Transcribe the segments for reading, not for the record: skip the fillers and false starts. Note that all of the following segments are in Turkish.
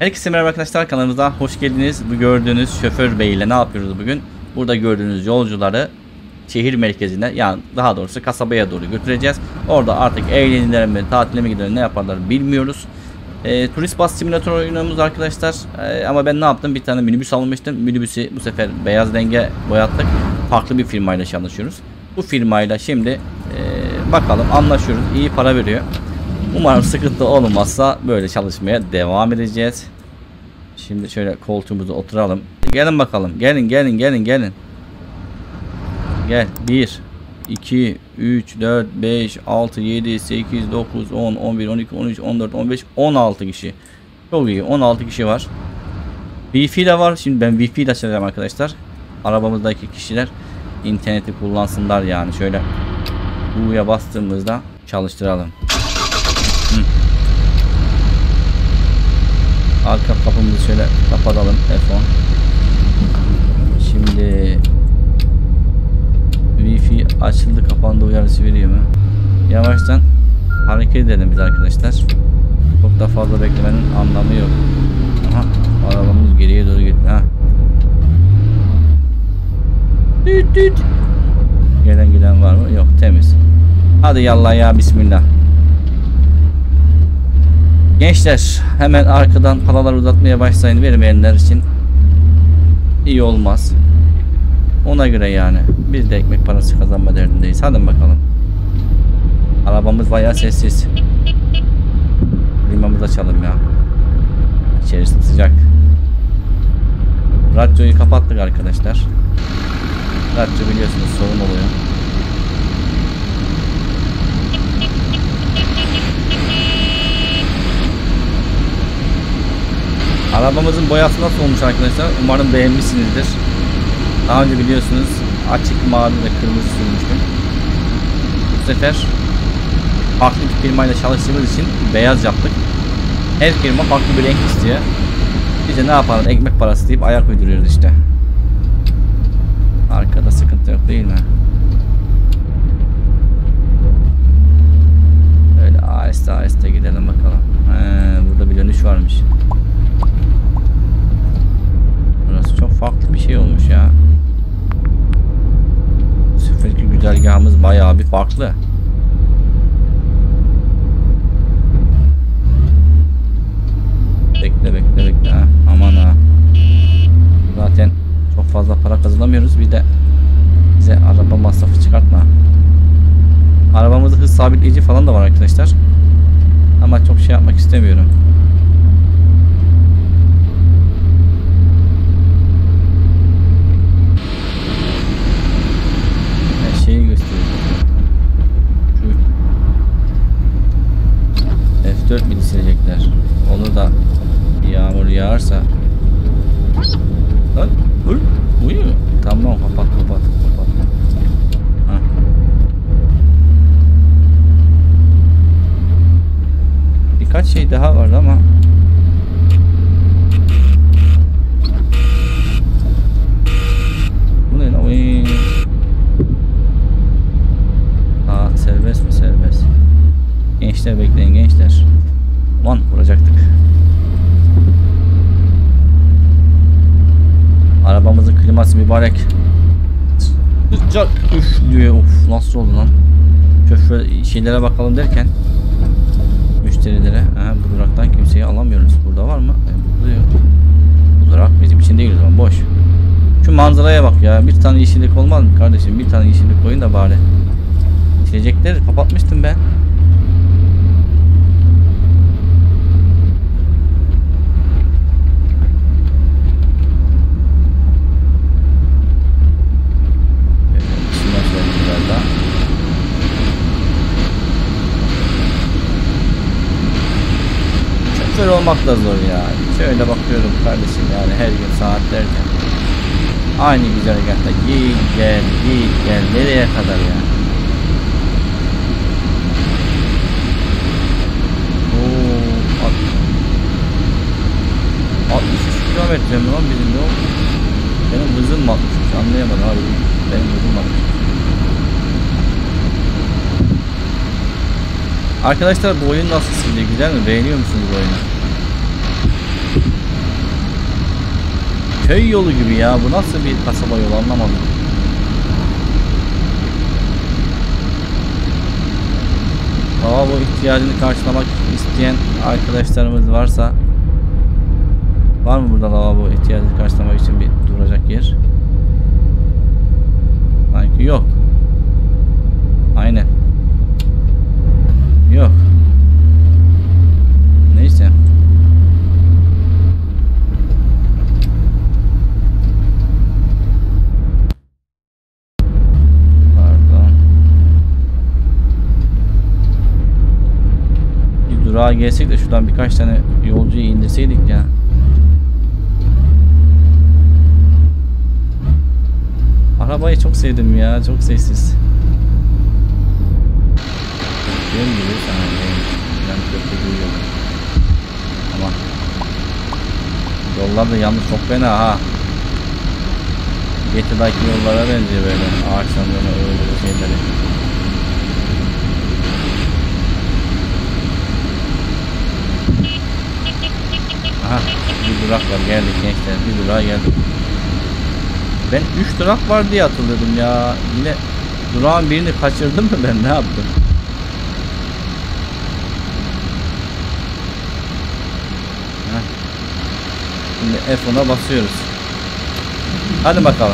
Herkese merhaba arkadaşlar, kanalımıza hoş geldiniz. Bu gördüğünüz şoför bey ile ne yapıyoruz bugün? Burada gördüğünüz yolcuları şehir merkezine, yani daha doğrusu kasabaya doğru götüreceğiz. Orada artık eğlenirler mi, tatile mi gider, ne yaparlar bilmiyoruz. Turist bus simülatör oyunumuz arkadaşlar. Ama ben ne yaptım? Bir tane minibüs almıştım. Minibüsü bu sefer beyaz renge boyattık. Farklı bir firmayla çalışıyoruz. Bu firmayla şimdi bakalım, anlaşıyoruz. İyi para veriyor. Umarım sıkıntı olmazsa böyle çalışmaya devam edeceğiz. Şimdi şöyle koltuğumuza oturalım. Gelin bakalım. Gelin. Gel. 1 2 3 4 5 6 7 8 9 10 11 12 13 14 15 16 kişi. Çok iyi. 16 kişi var. Wi-Fi de var. Şimdi ben Wi-Fi ile açacağım arkadaşlar. Arabamızdaki kişiler interneti kullansınlar yani. Şöyle U'ya bastığımızda çalıştıralım. Arka kapımızı şöyle kapatalım. F10. Şimdi Wi-Fi açıldı, kapandı uyarısı veriyor mu? Yavaştan hareket edelim biz arkadaşlar. Çok da fazla beklemenin anlamı yok. Aha, arabamız geriye doğru gitti. Ha. Düt. Gelen giden var mı? Yok, temiz. Hadi yallah ya, bismillah. Gençler, hemen arkadan paralar uzatmaya başlayın, vermeyenler için iyi olmaz. Ona göre yani biz de ekmek parası kazanma derdindeyiz. Hadi bakalım. Arabamız bayağı sessiz. Klimamızı açalım ya. İçerisi sıcak. Radyoyu kapattık arkadaşlar. Radyo biliyorsunuz sorun oluyor. Arabamızın boyası nasıl olmuş arkadaşlar? Umarım beğenmişsinizdir. Daha önce biliyorsunuz açık mavi ve kırmızı sürmüştüm. Bu sefer farklı bir firmayla çalıştığımız için beyaz yaptık. Her firma farklı bir renk istiyor. Biz de ne yapalım, ekmek parası deyip ayak uyduruyoruz işte. Arkada sıkıntı yok değil mi? Öyle aheste gidelim bakalım. Burada bir dönüş varmış. Burası çok farklı bir şey olmuş ya. Bu seferki güzergahımız bayağı bir farklı. Bekle. Ha, aman ha. Zaten çok fazla para kazanamıyoruz. Bir de bize araba masrafı çıkartma. Arabamızda hız sabitleyici falan da var arkadaşlar. Ama çok şey yapmak istemiyorum. Şeyi gösteriyor. Şu F4 mini silecekler. Onu da yağmur yağarsa. Lan uyuyor. Tamam, kapat. Ha. Birkaç şey daha vardı ama bu ne lan? Serbest mi? Serbest. Gençler bekleyin gençler. Lan vuracaktık. Arabamızın kliması mübarek. Sıcak üflüyor. Of, nasıl oldu lan? Şoför şeylere bakalım derken müşterilere. Bu duraktan kimseyi alamıyoruz. Burada var mı? Burada yok. Bu durak bizim için değil o zaman, boş. Şu manzaraya bak ya. Bir tane yeşillik olmaz mı kardeşim? Bir tane yeşillik koyun da bari. Silecekleri kapatmıştım ben. Şoför olmak da zor ya. Şöyle bakıyorum kardeşim, yani her gün saatlerce aynı güzergahta git gel nereye kadar ya? 63 kilometre mi lan bizim yol? Benim hızım mı 63? Anlayamadım abi. Benim hızım 63. Arkadaşlar bu oyun nasıl sizce, güzel mi? Beğeniyor musunuz bu oyunu? köy yolu gibi ya. Bu nasıl bir kasaba yolu anlamadım. Lavabo ihtiyacını karşılamak isteyen arkadaşlarımız varsa, var mı burada lavabo ihtiyacını karşılamak için bir duracak yer? Sanki yok. Aynen. Yok. Neyse. Pardon. Bir durağa gelsek de şuradan birkaç tane yolcuyu indirseydik ya. Arabayı çok sevdim ya. Çok sessiz. Benim gibi sana ben köprü duyuyorum. Ama yollar da yalnız çok fena ha. GTA'daki yollara benziyor böyle. Ağaçtan öyle şeyleri. Aha bir durak var, geldik gençler, bir durağa geldik. Ben 3 durak var diye hatırladım ya. Yine durağın birini kaçırdım mı ben, ne yaptım? Heh. Şimdi F10'a basıyoruz. Hadi bakalım.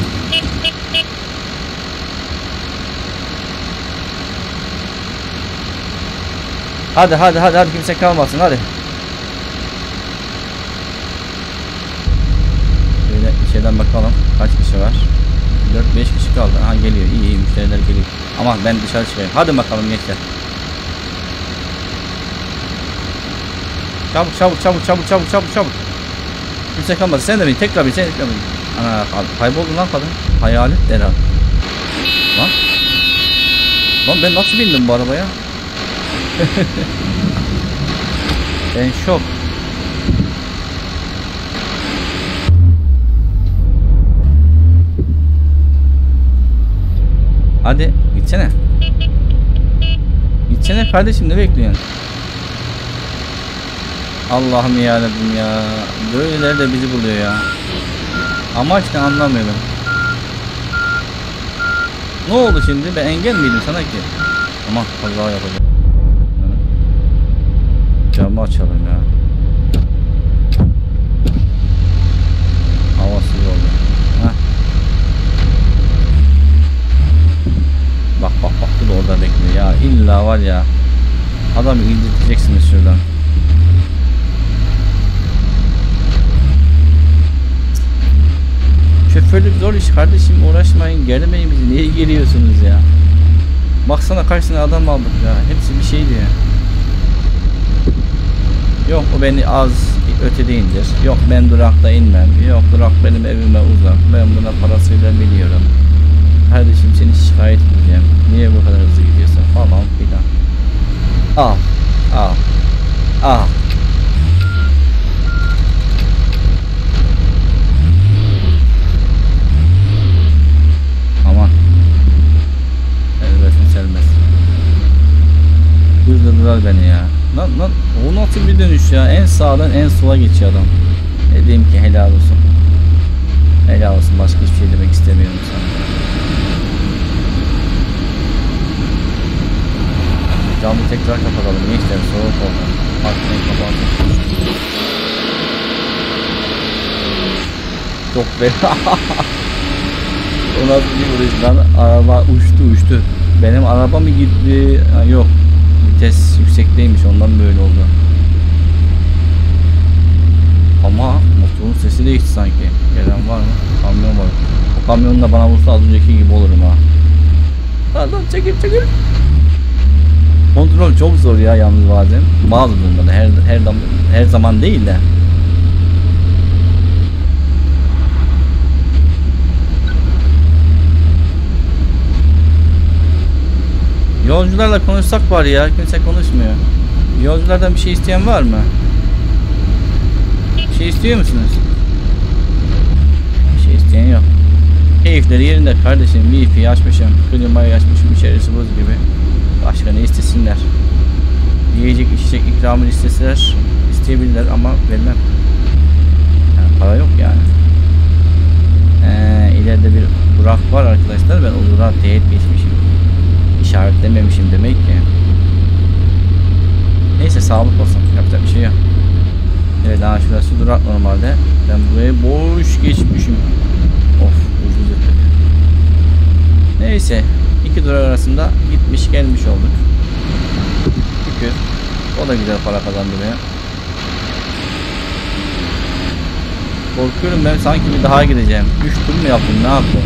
Hadi kimse kalmasın hadi. Böyle içeriden bakalım kaç kişi var. 4-5 kişi kaldı. Aha geliyor, iyi müşteriler geliyor. Ama ben dışarı çıkayım. Hadi bakalım gençler. Çabuk. Kimse kalmadı. Sen de bin, tekrar bin. Ana kayboldu lan kadın. Hayalet herhalde. Lan ben nasıl bindim bu arabaya? Ben şok. Hadi gitsene. Gitsene kardeşim, ne bekliyorsun? Allah'ım yarabbim ya. Böyleler de bizi buluyor ya. Amaç ne anlamıyorum. Ne oldu şimdi? Ben engel miydim sana ki? Aman kaza yapacağım. Camı açalım ya. Havasız oldu. Heh. Bak bu da orada bekliyor ya. İlla var ya. Adamı indirteceksiniz şuradan. Şoförlük zor iş kardeşim, uğraşmayın, gelmeyin bizi, niye geliyorsunuz ya? Baksana kaç tane adam aldık ya, hepsi bir şeydi ya. Yok o beni az ötede indir, yok ben durakta inmem, yok durak benim evime uzak, ben buna parasıyla biliyorum. Kardeşim seni şikayet edeceğim, niye bu kadar hızlı gidiyorsun falan filan. Al. Aman. Elbette. Hızladılar beni ya. Lan o nasıl bir dönüş ya? En sağdan en sola geçiyor adam. Ne diyeyim ki, helal olsun. Helal olsun, başka hiçbir şey demek istemiyorum sana. Camı tekrar kapatalım. Gençler soğuk oldu. Parkmayı kapatalım. Çok fena. O nasıl bir vuruş lan? Araba uçtu. Benim araba mı gitti? Ha, yok. Vites yüksekteymiş, ondan böyle oldu. Ama motorun sesi değişti sanki. Gelen var mı? Kamyon var. O kamyonun da bana vursa az önceki gibi olurum ha. Lan çekil. Kontrol çok zor ya yalnız bazen. Bazı durumda her zaman değil de. Yolcularla konuşsak var ya, kimse konuşmuyor. Yolculardan bir şey isteyen var mı? Bir şey istiyor musunuz? Bir şey isteyen yok. Keyifleri yerinde kardeşim, Wi-Fi'yi açmışım, klimayı açmışım, içerisi buz gibi. Başka ne istesinler? Yiyecek içecek ikramını isteseler isteyebilirler ama vermem. Yani para yok yani. İleride bir durak var arkadaşlar. Ben o durağı teğet geçmişim. İşaretlememişim demek ki. Neyse sağlık olsun. Yapacak bir şey yok. Evet daha şurası durak normalde. Ben burayı boş geçmişim. Of ucuz ettik. Neyse. İki durak arasında gitmiş gelmiş olduk. Şükür. O da güzel para kazandırıyor. Korkuyorum ben sanki bir daha gideceğim. 3 tur mu yaptım ne yaptım?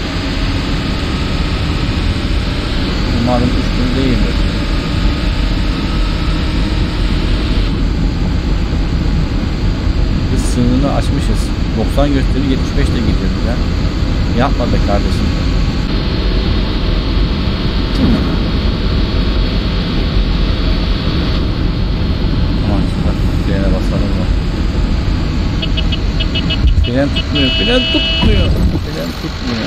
Umarım 3 tur değildir. Biz sınırını açmışız. 90 gösteri 75 de gidiyoruz ya. Yapma be kardeşim. Aman şurada frene basalım da. Fren tutmuyor, fren tutmuyor. Fren tutmuyor.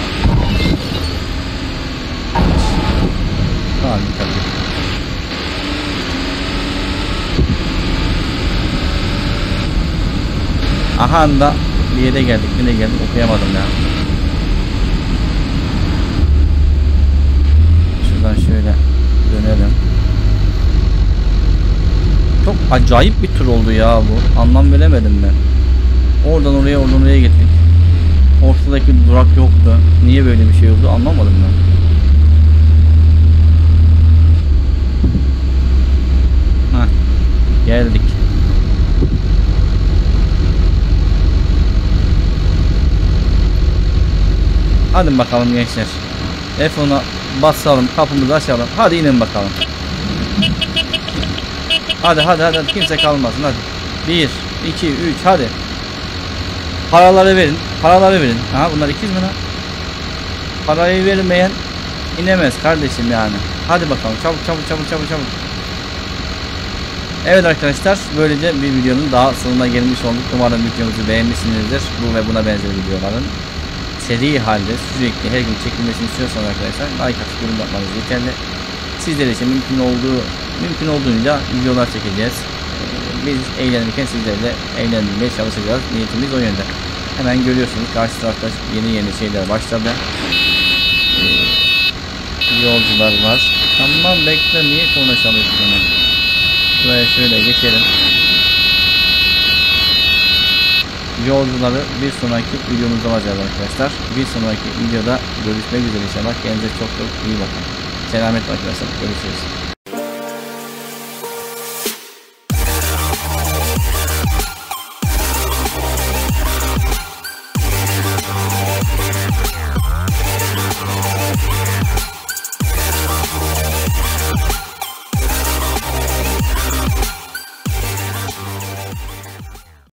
Hadi tabii. Aha da bir yere geldik. Nereye geldik okuyamadım ya. Şuradan şöyle dönelim. Çok acayip bir tur oldu ya bu. Anlam veremedim ben. Oradan oraya oradan oraya gittik. Ortadaki durak yoktu. Niye böyle bir şey oldu anlamadım ben. Heh, geldik. Hadi bakalım gençler. F10'a basalım, kapımızı açalım. Hadi inin bakalım. Hadi kimse kalmasın hadi. 1 2 3 hadi. Paraları verin. Ha bunlar 200 mi lan? Parayı vermeyen inemez kardeşim yani. Hadi bakalım çabuk. Evet arkadaşlar böylece bir videonun daha sonuna gelmiş olduk. Umarım videomuzu beğenmişsinizdir. Bu ve buna benzer videoların seri halde sürekli her gün çekilmesini istiyorsanız arkadaşlar like atıp yorum yapmanız yeterli. Sizler için mümkün olduğunca videolar çekeceğiz. Biz eğlenirken sizler de eğlendirmeye çalışacağız. Niyetimiz o yönde. Hemen görüyorsunuz karşı tarafta yeni şeyler başladı. Yolcular var. Tamam bekle niye konuşalıyorsun hemen. Buraya şöyle geçelim. Yolcuları bir sonraki videomuzda alacağız arkadaşlar. Bir sonraki videoda görüşmek üzere inşallah. Kendinize çok iyi bakın. Selametle arkadaşlar. Görüşürüz.